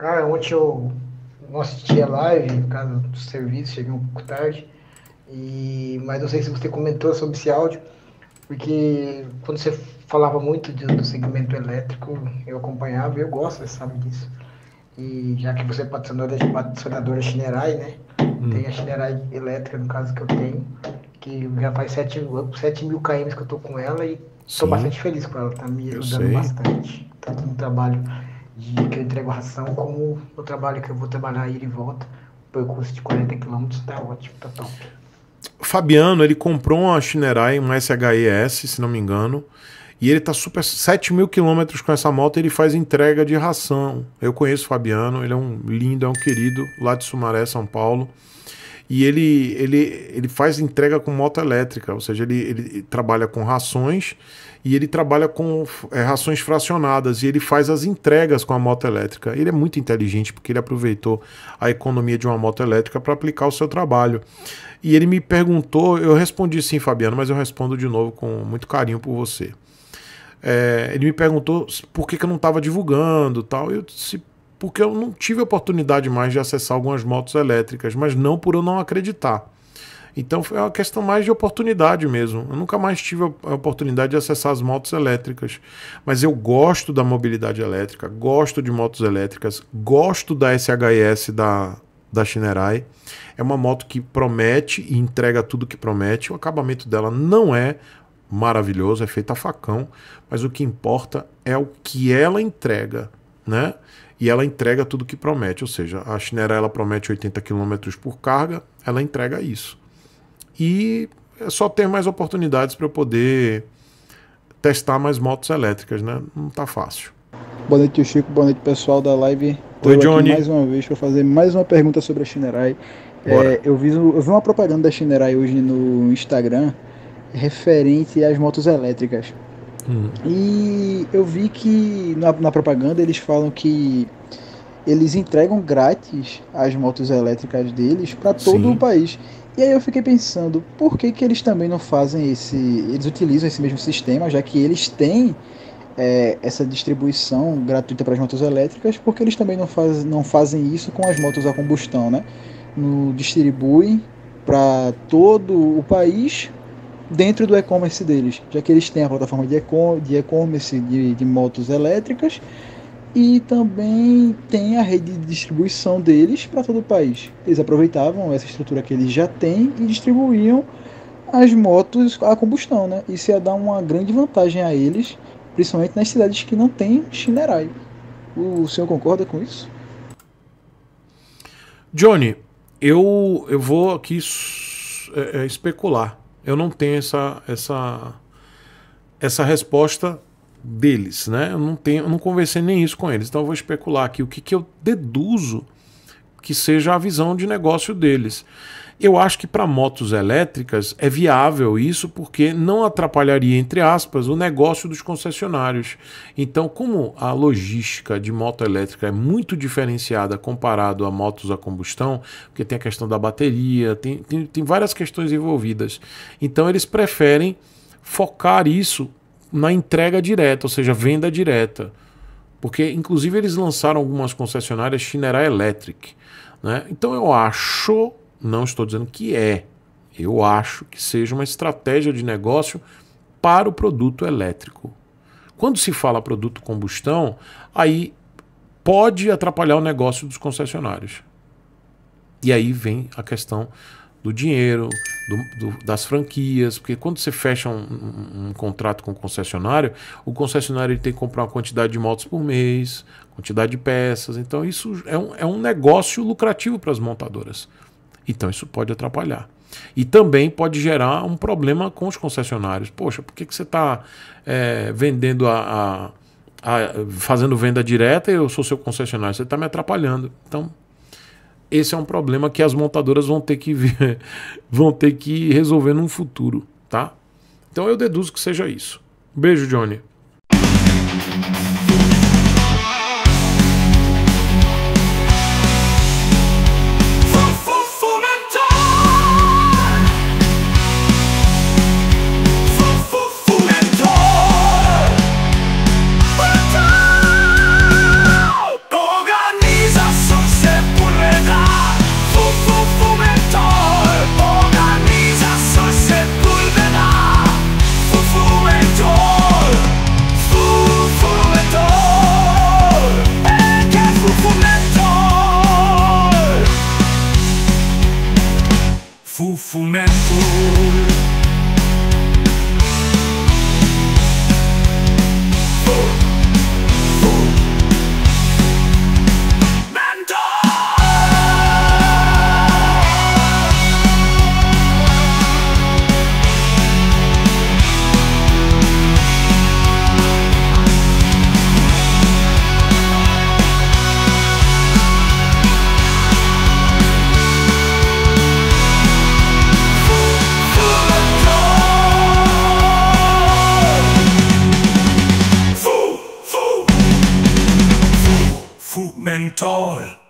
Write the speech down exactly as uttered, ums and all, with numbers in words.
Ah, ontem eu não assisti a live por causa do serviço, cheguei um pouco tarde. E, mas não sei se você comentou sobre esse áudio, porque quando você falava muito de- do segmento elétrico, eu acompanhava e eu gosto, você sabe disso. E já que você é patrocinador, patrocinador da Shinerai, né? Hum, Tem a Shinerai elétrica, no caso, que eu tenho, que já faz sete sete mil km que eu tô com ela e tô sim, bastante feliz com ela, tá me eu ajudando sei. bastante. Tanto no trabalho de que eu entrego ração, como no trabalho que eu vou trabalhar ida e volta. Percurso de quarenta quilômetros, tá ótimo, tá top. Fabiano, ele comprou uma Shinerai, um S H E S, se não me engano. E ele tá super sete mil quilômetros com essa moto. Ele faz entrega de ração. Eu conheço o Fabiano, ele é um lindo, é um querido, lá de Sumaré, São Paulo. E ele, ele, ele faz entrega com moto elétrica, ou seja, ele, ele trabalha com rações e ele trabalha com é, rações fracionadas e ele faz as entregas com a moto elétrica. Ele é muito inteligente porque ele aproveitou a economia de uma moto elétrica para aplicar o seu trabalho. E ele me perguntou, eu respondi sim, Fabiano, mas eu respondo de novo com muito carinho por você. É, ele me perguntou por que, que eu não estava divulgando tal. Eu disse, porque eu não tive oportunidade mais de acessar algumas motos elétricas, mas não por eu não acreditar. Então foi uma questão mais de oportunidade mesmo. Eu nunca mais tive a oportunidade de acessar as motos elétricas. Mas eu gosto da mobilidade elétrica, gosto de motos elétricas, gosto da S H I S da, da Shinerai. É uma moto que promete e entrega tudo que promete. O acabamento dela não é maravilhoso, é feita a facão, mas o que importa é o que ela entrega, né? E ela entrega tudo que promete, ou seja, a Shinerai ela promete oitenta quilômetros por carga, ela entrega isso. E é só ter mais oportunidades para eu poder testar mais motos elétricas, né? Não tá fácil. Boa noite, tio Chico. Boa noite, pessoal da live. Oi, Estou aqui Johnny. mais uma vez para fazer mais uma pergunta sobre a Shinerai. Bora. É, eu, vi, eu vi uma propaganda da Shinerai hoje no Instagram referente às motos elétricas. Hum. E eu vi que na, na propaganda eles falam que eles entregam grátis as motos elétricas deles para todo o Sim. país. E aí eu fiquei pensando, por que, que eles também não fazem esse. Eles utilizam esse mesmo sistema, já que eles têm é, essa distribuição gratuita para as motos elétricas, porque eles também não, faz, não fazem isso com as motos a combustão, né? No, distribuem para todo o país dentro do e-commerce deles, já que eles têm a plataforma de e-commerce de, de motos elétricas e também tem a rede de distribuição deles para todo o país. Eles aproveitavam essa estrutura que eles já têm e distribuíam as motos a combustão, né? Isso ia dar uma grande vantagem a eles, principalmente nas cidades que não tem Shinerai. O senhor concorda com isso? Johnny, eu, eu vou aqui é, é, especular. Eu não tenho essa, essa, essa resposta deles, né? Eu não tenho, eu não conversei nem isso com eles, então eu vou especular aqui o que, que eu deduzo que seja a visão de negócio deles. Eu acho que para motos elétricas é viável isso porque não atrapalharia, entre aspas, o negócio dos concessionários. Então, como a logística de moto elétrica é muito diferenciada comparado a motos a combustão, porque tem a questão da bateria, tem, tem, tem várias questões envolvidas. Então, eles preferem focar isso na entrega direta, ou seja, venda direta. Porque, inclusive, eles lançaram algumas concessionárias Shinerai Electric, né? Então, eu acho... Não estou dizendo que é. Eu acho que seja uma estratégia de negócio para o produto elétrico. Quando se fala produto combustão, aí pode atrapalhar o negócio dos concessionários. E aí vem a questão do dinheiro, do, do, das franquias, porque quando você fecha um, um, um contrato com o concessionário, o concessionário ele tem que comprar uma quantidade de motos por mês, quantidade de peças, então isso é um, é um negócio lucrativo para as montadoras. Então isso pode atrapalhar. E também pode gerar um problema com os concessionários. Poxa, por que, que você está é, vendendo a, a, a. fazendo venda direta e eu sou seu concessionário? Você está me atrapalhando. Então, esse é um problema que as montadoras vão ter que ver, vão ter que resolver num futuro, tá? Então eu deduzo que seja isso. Beijo, Johnny. Organiza tall.